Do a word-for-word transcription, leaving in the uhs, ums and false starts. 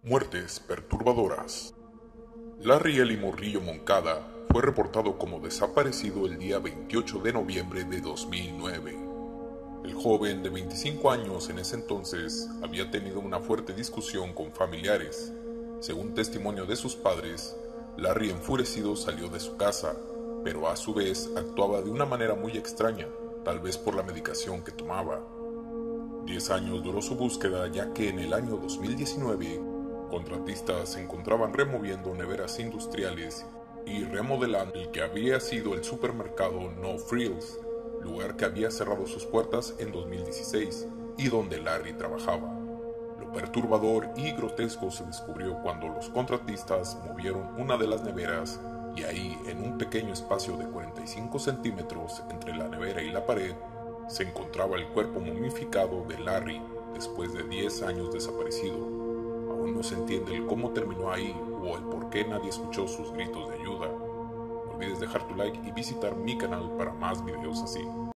Muertes perturbadoras. Larry Eli Morrillo Moncada fue reportado como desaparecido el día veintiocho de noviembre de dos mil nueve. El joven de veinticinco años en ese entonces había tenido una fuerte discusión con familiares. Según testimonio de sus padres, Larry enfurecido salió de su casa, pero a su vez actuaba de una manera muy extraña, tal vez por la medicación que tomaba. Diez años duró su búsqueda, ya que en el año dos mil diecinueve, contratistas se encontraban removiendo neveras industriales y remodelando el que había sido el supermercado No Frills, lugar que había cerrado sus puertas en dos mil dieciséis y donde Larry trabajaba. Lo perturbador y grotesco se descubrió cuando los contratistas movieron una de las neveras y ahí, en un pequeño espacio de cuarenta y cinco centímetros entre la nevera y la pared, se encontraba el cuerpo momificado de Larry después de diez años desaparecido. Aún no se entiende el cómo terminó ahí o el por qué nadie escuchó sus gritos de ayuda. No olvides dejar tu like y visitar mi canal para más videos así.